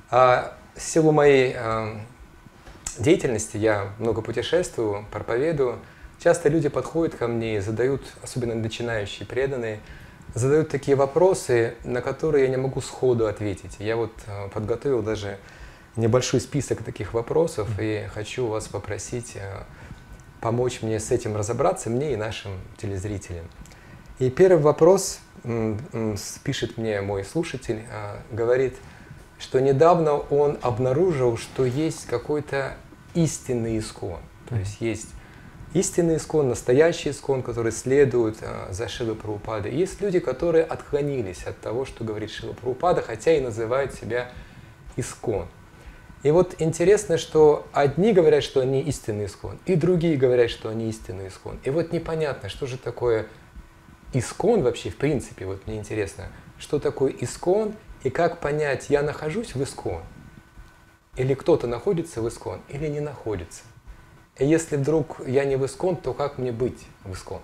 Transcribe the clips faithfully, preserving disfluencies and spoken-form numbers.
А в силу моей э, деятельности я много путешествую, проповедую. Часто люди подходят ко мне и задают, особенно начинающие преданные, задают такие вопросы, на которые я не могу сходу ответить. Я вот э, подготовил даже небольшой список таких вопросов и хочу вас попросить э, помочь мне с этим разобраться, мне и нашим телезрителям. И первый вопрос м, м, пишет мне мой слушатель, э, говорит, что недавно он обнаружил, что есть какой-то истинный искон. То есть есть истинный искон, настоящий искон, который следует э, за Шрилой Прабхупадой. Есть люди, которые отклонились от того, что говорит Шрила Прабхупада, хотя и называют себя искон. И вот интересно, что одни говорят, что они истинный искон, и другие говорят, что они истинный искон. И вот непонятно, что же такое искон вообще в принципе. Вот мне интересно, что такое искон и как понять, я нахожусь в искон, или кто-то находится в искон, или не находится. И если вдруг я не в искон, то как мне быть в искон?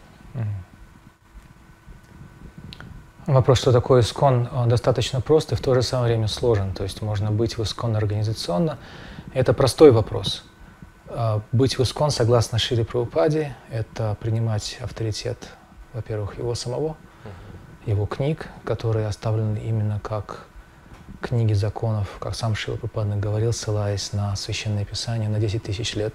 Вопрос, что такое искон, достаточно прост и в то же самое время сложен. То есть можно быть в искон организационно. Это простой вопрос. Быть в искон, согласно Шриле Прабхупаде, это принимать авторитет, во-первых, его самого, его книг, которые оставлены именно как книги законов, как сам Шрила Прабхупада говорил, ссылаясь на Священное Писание на десять тысяч лет.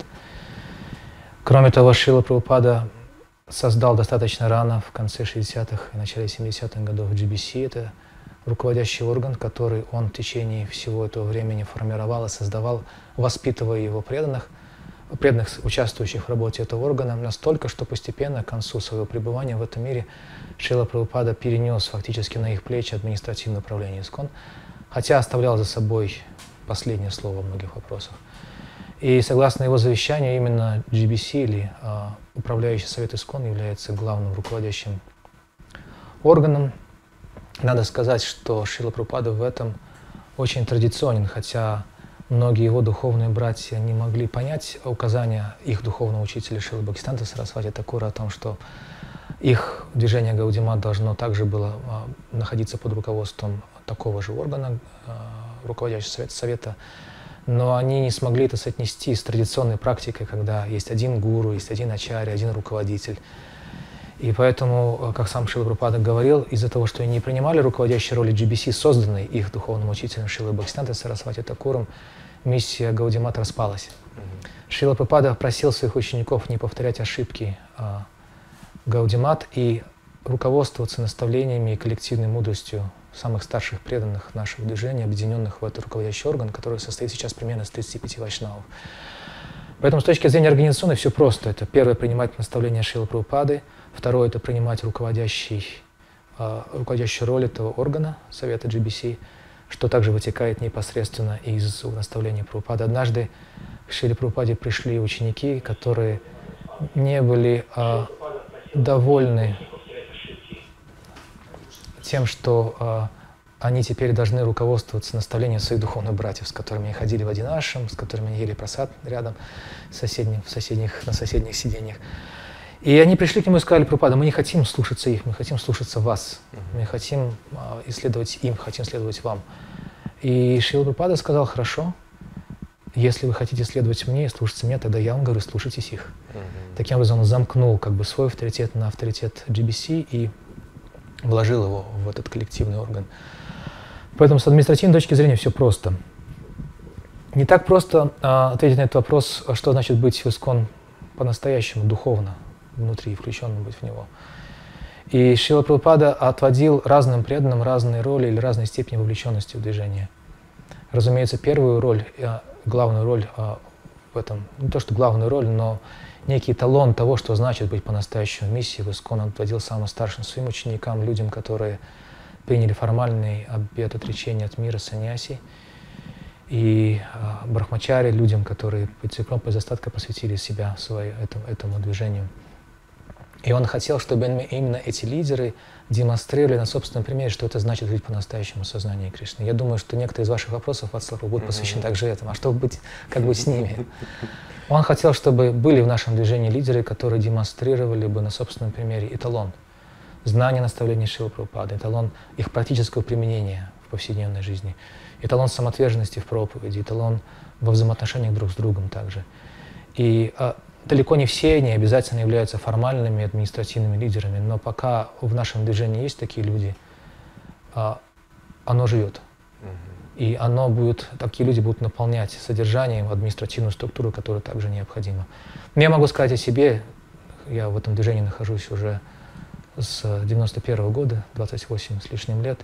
Кроме того, Шрила Прабхупада создал достаточно рано, в конце шестидесятых и начале семидесятых годов, джи би си. Это руководящий орган, который он в течение всего этого времени формировал и создавал, воспитывая его преданных, преданных, участвующих в работе этого органа, настолько, что постепенно к концу своего пребывания в этом мире Шрила Прабхупада перенес фактически на их плечи административное управление ИСККОН, хотя оставлял за собой последнее слово в многих вопросах. И согласно его завещанию, именно джи би си, или а, Управляющий совет ИСККОН, является главным руководящим органом. Надо сказать, что Шрила Прабхупада в этом очень традиционен, хотя многие его духовные братья не могли понять указания их духовного учителя Шрилы Бхактисиданта Сарасвати Такура о том, что их движение Гаудия-мат должно также было а, находиться под руководством такого же органа, а, руководящего совета, совета. Но они не смогли это соотнести с традиционной практикой, когда есть один гуру, есть один ачарья, один руководитель. И поэтому, как сам Шрила Прабхупада говорил, из-за того, что они не принимали руководящей роли джи би си, созданной их духовным учителем Шрилой Бхактисиданта Сарасвати Такуром, миссия Гаудия-мат распалась. Mm-hmm. Шрила Прабхупада просил своих учеников не повторять ошибки а, Гаудия-мат и руководствоваться наставлениями и коллективной мудростью самых старших преданных нашего движения, объединенных в этот руководящий орган, который состоит сейчас примерно из тридцати пяти вайшнавов. Поэтому с точки зрения организационной все просто. Это первое — принимать наставления Шрилы Прабхупады, второе — это принимать руководящий, э, руководящую роль этого органа, совета джи би си, что также вытекает непосредственно из наставления Прабхупады. Однажды к Шриле Прабхупаде пришли ученики, которые не были э, довольны тем, что э, они теперь должны руководствоваться наставлением своих духовных братьев, с которыми они ходили в один ашрам, с которыми они ели прасад рядом, в соседних, в соседних, на соседних сиденьях. И они пришли к нему и сказали: Прабхупада, мы не хотим слушаться их, мы хотим слушаться вас, мы хотим э, исследовать им, хотим следовать вам. И Шрила Прабхупада сказал: хорошо, если вы хотите следовать мне и слушаться меня, тогда я вам говорю, слушайтесь их. Mm-hmm. Таким образом он замкнул как бы свой авторитет на авторитет джи би си и вложил его в этот коллективный орган. Поэтому с административной точки зрения все просто. Не так просто а, ответить на этот вопрос, что значит быть в ИСККОН по-настоящему, духовно, внутри, включенным быть в него. И Шрила Прабхупада отводил разным преданным разные роли или разные степени вовлеченности в движение. Разумеется, первую роль, главную роль в этом, не то что главную роль, но некий эталон того, что значит быть по-настоящему в миссии, в ИСККОН он отводил самым старшим своим ученикам, людям, которые приняли формальный обет отречения от мира, саньяси, и э, брахмачари, людям, которые целиком без остатка посвятили себя своей, этому, этому движению. И он хотел, чтобы именно эти лидеры демонстрировали на собственном примере, что это значит жить по-настоящему в сознании Кришны. Я думаю, что некоторые из ваших вопросов, Вацлав, будут посвящены также этому. А что быть, как быть с ними? Он хотел, чтобы были в нашем движении лидеры, которые демонстрировали бы на собственном примере эталон знания наставлений Шрилы Прабхупады, эталон их практического применения в повседневной жизни, эталон самоотверженности в проповеди, эталон во взаимоотношениях друг с другом также. И а, далеко не все не обязательно являются формальными административными лидерами, но пока в нашем движении есть такие люди, а, оно живет. И оно будет, такие люди будут наполнять содержанием административную структуру, которая также необходима. Но я могу сказать о себе, я в этом движении нахожусь уже с девяносто первого года, двадцать восемь с лишним лет.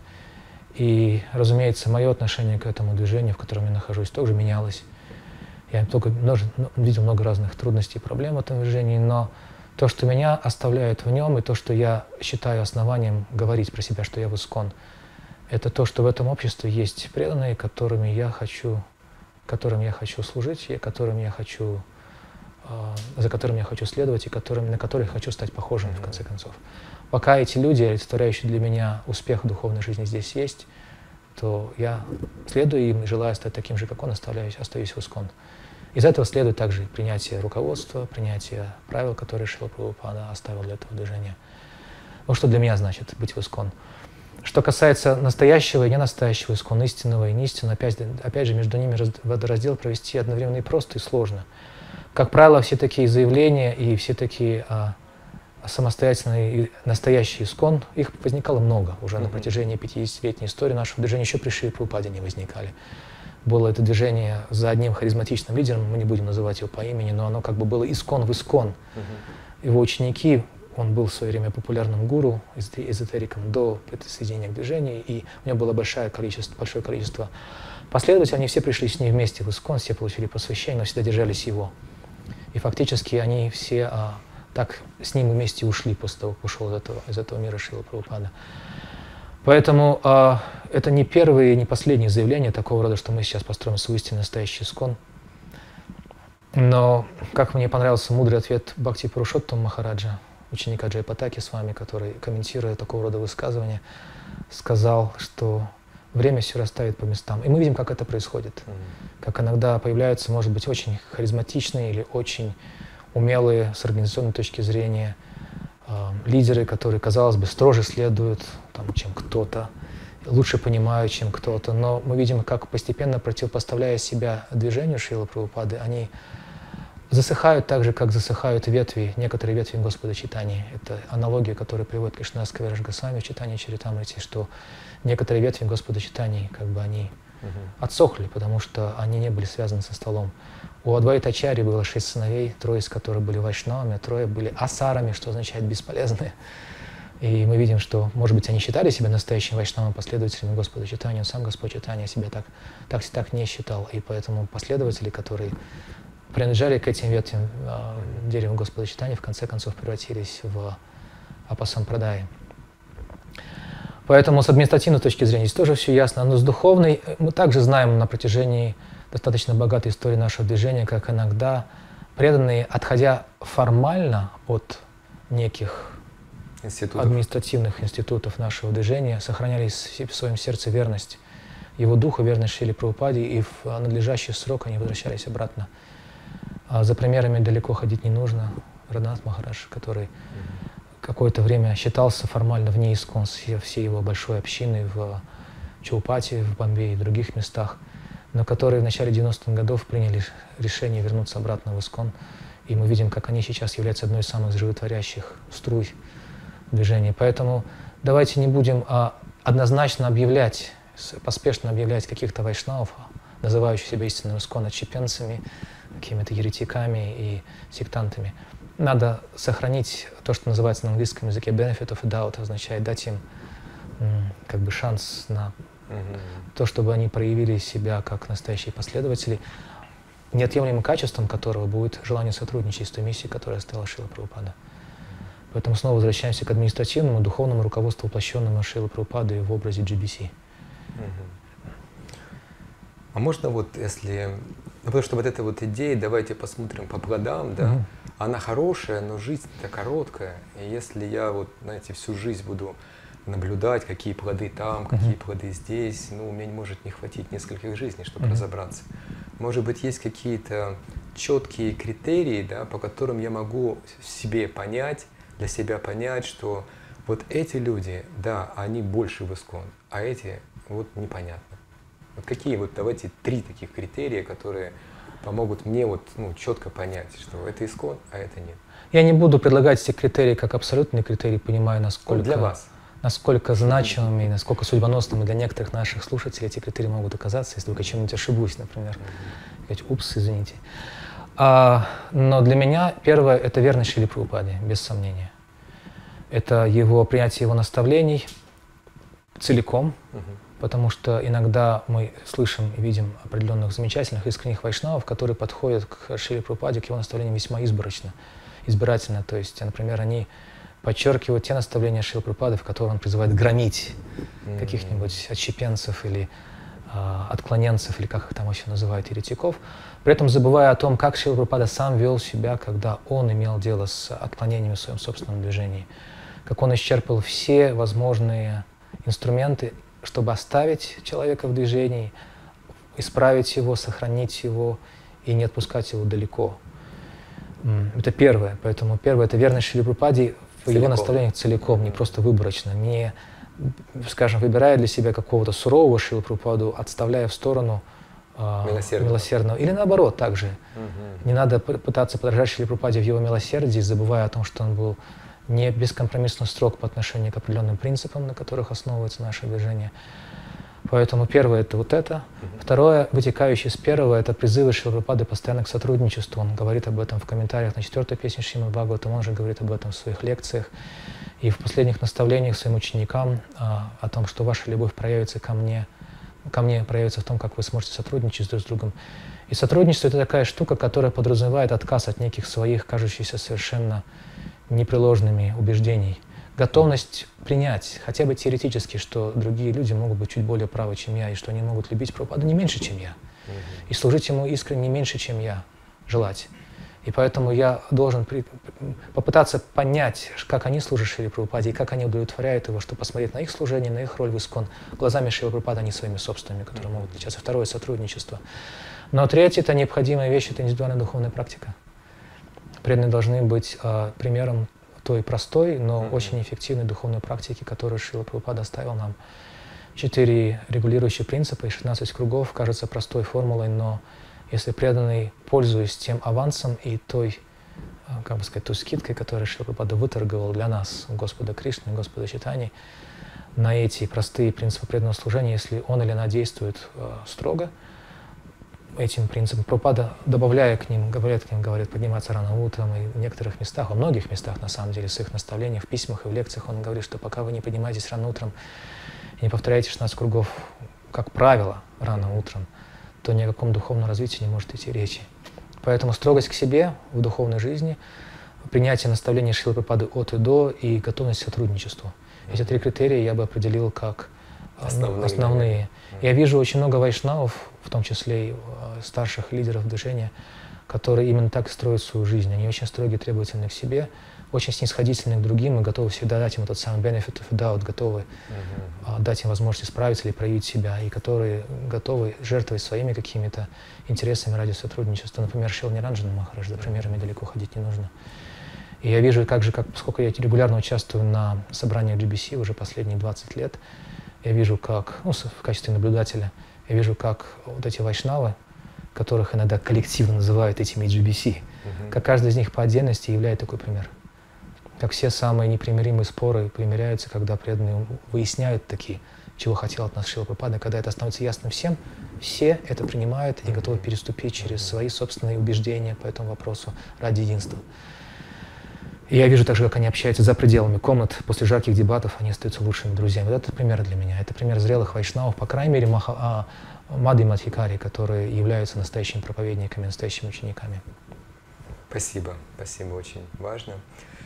И, разумеется, мое отношение к этому движению, в котором я нахожусь, тоже менялось. Я только множе, видел много разных трудностей и проблем в этом движении, но то, что меня оставляет в нем, и то, что я считаю основанием говорить про себя, что я в Искон, это то, что в этом обществе есть преданные, которыми я хочу, которым я хочу служить, и которым я хочу, э, за которыми я хочу следовать, и которыми, на которых хочу стать похожим, mm-hmm. в конце концов. Пока эти люди, олицетворяющие для меня успех в духовной жизни, здесь есть, то я следую им и желаю стать таким же, как он, оставляюсь, остаюсь в Искон. Из этого следует также принятие руководства, принятие правил, которые Шрила Прабхупада оставил для этого движения. Вот что для меня значит быть в Искон. Что касается настоящего и ненастоящего Искон, истинного и неистинного, опять, опять же, между ними водораздел провести одновременно и просто, и сложно. Как правило, все такие заявления и все такие а, самостоятельные и настоящие Искон, их возникало много уже mm-hmm. на протяжении пятидесятилетней истории нашего движения, еще при Шриле Прабхупаде не возникали. Было это движение за одним харизматичным лидером, мы не будем называть его по имени, но оно как бы было Искон в Искон. Mm-hmm. Его ученики, он был в свое время популярным гуру, эзотериком до присоединения к движению, и у него было большое количество, большое количество последователей. Они все пришли с ним вместе в Искон, все получили посвящение, но всегда держались его. И фактически они все а, так с ним вместе ушли после того, как ушел из этого, из этого мира Шрила Прабхупада. Поэтому а, это не первые и не последние заявления такого рода, что мы сейчас построим свой истинный настоящий Искон. Но, как мне понравился мудрый ответ Бхакти Пурушоттама Махараджа, ученика Джайпатаки с вами, который, комментируя такого рода высказывания, сказал, что время все расставит по местам. И мы видим, как это происходит. Mm-hmm. Как иногда появляются, может быть, очень харизматичные или очень умелые с организационной точки зрения э, лидеры, которые, казалось бы, строже следуют, там, чем кто-то, лучше понимают, чем кто-то. Но мы видим, как постепенно, противопоставляя себя движению Шрилы Прабхупады, они засыхают так же, как засыхают ветви, некоторые ветви Господа Чайтаньи. Это аналогия, которую приводит Кришнадас Кавирадж Госвами в Чайтанья Чаритамрите, что некоторые ветви Господа Чайтаньи, как бы они uh-huh. отсохли, потому что они не были связаны со столом. У Адвайта Ачарьи было шесть сыновей, трое из которых были вайшнавами, а трое были асарами, что означает бесполезные. И мы видим, что, может быть, они считали себя настоящими вайшнавами, последователями Господа Чайтаньи, но сам Господь Чайтанья себя так, так, так не считал. И поэтому последователи, которые принадлежали к этим ветвям э, дерева Господа Чайтаньи, в конце концов превратились в апасампрадаи. Поэтому с административной точки зрения здесь тоже все ясно. Но с духовной мы также знаем на протяжении достаточно богатой истории нашего движения, как иногда преданные, отходя формально от неких институтов. административных институтов нашего движения, сохраняли в своем сердце верность его духу, верность Шриле Прабхупаде, и в надлежащий срок они возвращались обратно. А за примерами далеко ходить не нужно. Радханат Махарадж, который mm-hmm. какое-то время считался формально вне Искон всей его большой общины в Чаупати, в Бомбее и других местах, но которые в начале девяностых годов приняли решение вернуться обратно в Искон. И мы видим, как они сейчас являются одной из самых животворящих струй движения. Поэтому давайте не будем а, однозначно объявлять, поспешно объявлять каких-то вайшнавов, называющих себя истинными Искон отщепенцами, какими-то еретиками и сектантами. Надо сохранить то, что называется на английском языке benefit of a doubt, означает дать им как бы шанс на mm-hmm. то, чтобы они проявили себя как настоящие последователи, неотъемлемым качеством которого будет желание сотрудничать с той миссией, которую оставила Шрила Прабхупада. Поэтому снова возвращаемся к административному, духовному руководству, воплощенному Шрилы Прабхупады в образе джи би си. Mm-hmm. А можно вот, если... Ну, потому что вот эта вот идея, давайте посмотрим по плодам, да, mm-hmm. она хорошая, но жизнь-то короткая. И если я вот, знаете, всю жизнь буду наблюдать, какие плоды там, какие mm-hmm. плоды здесь, ну, у меня может не хватить нескольких жизней, чтобы mm-hmm. разобраться. Может быть, есть какие-то четкие критерии, да, по которым я могу себе понять, для себя понять, что вот эти люди, да, они больше в Искон, а эти вот непонятно. Вот какие вот давайте три таких критерия, которые помогут мне вот, ну, четко понять, что это ИСККОН, а это нет. Я не буду предлагать эти критерии как абсолютные критерии, понимаю, насколько, Ну, для вас. насколько значимыми, насколько судьбоносными для некоторых наших слушателей эти критерии могут оказаться, если вдруг я чем-нибудь ошибусь, например. Сказать, упс, извините. А, но для меня первое — это верность Шриле Прабхупаде, без сомнения. Это его принятие его наставлений целиком, uh-huh. потому что иногда мы слышим и видим определенных замечательных искренних вайшнавов, которые подходят к Шриле Прабхупаде, к его наставлениям весьма изборочно, избирательно. То есть, например, они подчеркивают те наставления Шрилы Прабхупады, в которых он призывает громить uh-huh. каких-нибудь отщепенцев или отклоненцев, или как их там еще называют, еретиков, при этом забывая о том, как Шрила Прабхупада сам вел себя, когда он имел дело с отклонениями в своем собственном движении, как он исчерпал все возможные инструменты, чтобы оставить человека в движении, исправить его, сохранить его и не отпускать его далеко. Это первое. Поэтому первое — это верность Шриле Прабхупаде в его наставлениях целиком, не просто выборочно, не, скажем, выбирая для себя какого-то сурового Шрилу Прабхупаду, отставляя в сторону э, милосердного. милосердного. Или наоборот, также. Угу. Не надо пытаться подражать Шриле Прабхупаде в его милосердии, забывая о том, что он был не бескомпромиссно строг по отношению к определенным принципам, на которых основывается наше движение. Поэтому первое — это вот это. Uh-huh. Второе, вытекающее из первого, это призывы Шрилы Прабхупады постоянно к сотрудничеству. Он говорит об этом в комментариях на четвертой песне Шримад Бхагаватам, он же говорит об этом в своих лекциях и в последних наставлениях своим ученикам а, о том, что ваша любовь проявится ко мне, ко мне проявится в том, как вы сможете сотрудничать друг с другом. И сотрудничество — это такая штука, которая подразумевает отказ от неких своих, кажущихся совершенно непреложными убеждений. Готовность принять, хотя бы теоретически, что другие люди могут быть чуть более правы, чем я, и что они могут любить Прабхупаду не меньше, чем я, mm-hmm. и служить ему искренне не меньше, чем я, желать. И поэтому я должен при, попытаться понять, как они служат Шриле Прабхупаде, и как они удовлетворяют его, чтобы посмотреть на их служение, на их роль в ИСККОН глазами Шрилы Прабхупады, а не своими собственными, которые mm-hmm. могут отличаться. Второе — сотрудничество. Но третье — это необходимая вещь, это индивидуальная духовная практика. Преданные должны быть э, примером той простой, но mm-hmm. очень эффективной духовной практики, которую Шрила Прабхупада оставил нам. Четыре регулирующие принципа и шестнадцать кругов кажется простой формулой, но если преданный, пользуясь тем авансом и той, как бы сказать, той скидкой, которую Шрила Прабхупада выторговал для нас, Господа Кришны, Господа Чайтаньи, на эти простые принципы преданного служения, если он или она действует э, строго этим принципам, Прабхупада, добавляя к ним, говорит к ним, говорит, подниматься рано утром, и в некоторых местах, во многих местах, на самом деле, в своих наставлениях, в письмах и в лекциях он говорит, что пока вы не поднимаетесь рано утром и не повторяете шестнадцать кругов, как правило, рано утром, то ни о каком духовном развитии не может идти речи. Поэтому строгость к себе в духовной жизни, принятие наставлений Шрилы Прабхупады от и до и готовность к сотрудничеству. Эти три критерия я бы определил как основные. основные. Я вижу очень много вайшнавов, в том числе и старших лидеров движения, которые именно так строят свою жизнь. Они очень строгие, требовательны к себе, очень снисходительны к другим и готовы всегда дать им этот самый benefit of doubt, готовы uh-huh. дать им возможность исправиться или проявить себя, и которые готовы жертвовать своими какими-то интересами ради сотрудничества. Например, Шрила Ниранджана Махарадж, за примерами далеко ходить не нужно. И я вижу, как же, как, поскольку я регулярно участвую на собраниях джи би си уже последние двадцать лет, я вижу, как, ну, в качестве наблюдателя, я вижу, как вот эти вайшнавы, которых иногда коллективно называют этими джи би си, uh-huh. как каждый из них по отдельности является такой пример. Как все самые непримиримые споры примиряются, когда преданные выясняют такие, чего хотел от нас Шрила Прабхупада, когда это становится ясным всем, все это принимают и готовы переступить через свои собственные убеждения по этому вопросу ради единства. И я вижу также, как они общаются за пределами комнат. После жарких дебатов они остаются лучшими друзьями. Вот это пример для меня. Это пример зрелых вайшнавов, по крайней мере, Маха, а, Мадхви Мадхикари, которые являются настоящими проповедниками, настоящими учениками. Спасибо. Спасибо, очень важно.